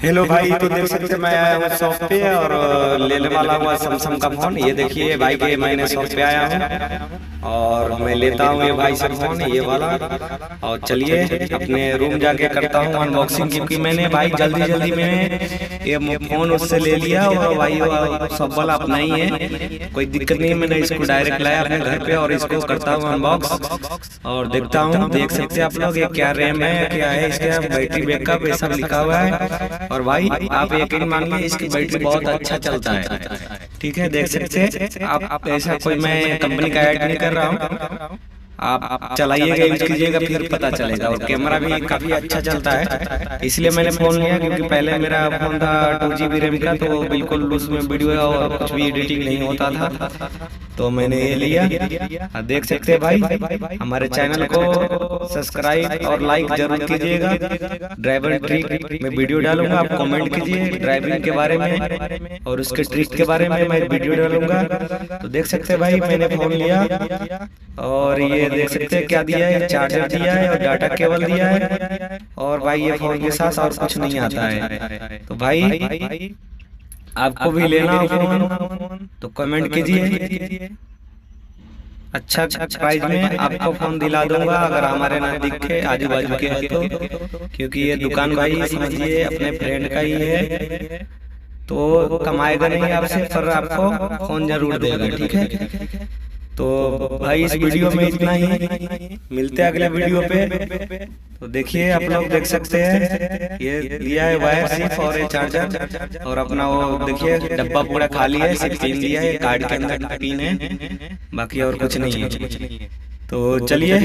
Hello भाई, तो देख सकते हैं मैं आया हूँ शॉप पे और लेने वाला हूँ सैमसंग का फोन। ये देखिए भाई के मैंने शॉप पे आया हूँ और मैं लेता हूँ ये भाई से फोन, ये वाला। और चलिए अपने रूम जाके करता हूँ अनबॉक्सिंग, क्योंकि मैंने भाई जल्दी जल्दी में ये फोन उससे ले लिया और भाई सब वाला अपना ही है, कोई दिक्कत नहीं है। मैंने इसको डायरेक्ट लाया अपने घर पे और इसको करता हूँ अनबॉक्स और देखता हूँ। देख सकते हैं आप लोग ये क्या रैम है, क्या है इसका बैटरी बैकअप, ये सब लिखा हुआ है। और भाई आप यकीन मानिए इसकी बैटरी बहुत अच्छा चलता है। ठीक है, देख सकते हैं आप। ऐसा कोई मैं कंपनी का ऐड नहीं कर रहा हूँ, आप चलाइएगा यूज कीजिएगा फिर पता चलेगा। और कैमरा भी काफी अच्छा चलता है, इसलिए मैंने फोन लिया, क्योंकि पहले मेरा फोन था 2 GB रैम का, तो बिल्कुल उसमें वीडियो और कुछ भी एडिटिंग नहीं होता था, तो मैंने ये लिया। देख सकते हैं भाई, हमारे चैनल को सब्सक्राइब और लाइक जरूर कीजिएगा। ड्राइवर ट्रिक में वीडियो डालूंगा, आप कमेंट कीजिए ड्राइविंग के बारे में और उसके ट्रिक के बारे में मैं वीडियो डालूंगा। तो देख सकते हैं भाई मैंने फोन लिया और ये देख सकते हैं क्या दिया है, चार्जर दिया है और डाटा केबल दिया है। और भाई ये फोन के साथ और कुछ नहीं आता है। तो भाई आपको भी लेना हो फोन तो कमेंट कीजिए, अच्छा प्राइस में आपको फोन दिला दूंगा अगर हमारे नजदीक के आजू बाजू के है तो, क्योंकि ये दुकान भाई समझिए अपने फ्रेंड का ही है, तो कमाएगा नहीं आपसे पर आपको फोन जरूर देगा। ठीक है, तो भाई इस वीडियो में इतना ही, मिलते हैं अगले वीडियो पे। तो देखिए आप लोग देख सकते हैं ये दिया है वायर सिर्फ और ये चार्जर, और अपना वो देखिए डब्बा पूरा खाली है, सिर्फ पिन दिया है, कार्ड के अंदर पिन है, बाकी और कुछ नहीं है। तो चलिए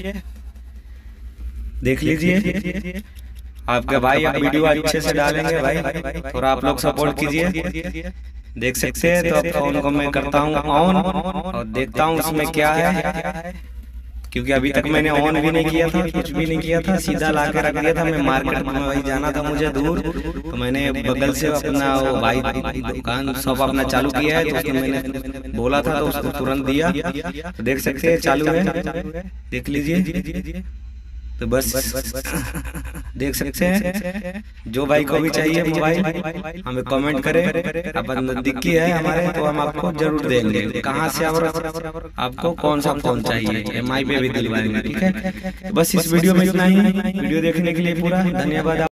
देख लीजिए आपका भाई, आप वीडियो अच्छे से डालेंगे भाई, थोड़ा आप लोग सपोर्ट कीजिए। देख सकते हैं तो अब फोन को मैं करता हूँ ऑन और देखता हूँ उसमें क्या है, क्योंकि अभी तक मैंने ऑन भी नहीं किया था, कुछ भी नहीं किया था, सीधा ला के रख दिया था। मैं मार्केट में वही जाना था मुझे दूर, तो मैंने बगल से अपना वो भाई दुकान शॉप अपना चालू किया है, तो उसने मैंने बोला था तो उसको तुरंत दिया। तो देख सकते हैं चालू है, देख लीजिए। तो बस देख सकते हैं, जो भाई को भी चाहिए मोबाइल हमें कमेंट करें, अपन नजदीक की है हमारे तो हम आपको जरूर देंगे। कहाँ से आपको कौन सा फोन चाहिए EMI पे भी दिलवाएंगे। ठीक है, बस इस वीडियो में इतना ही। वीडियो देखने के लिए पूरा धन्यवाद।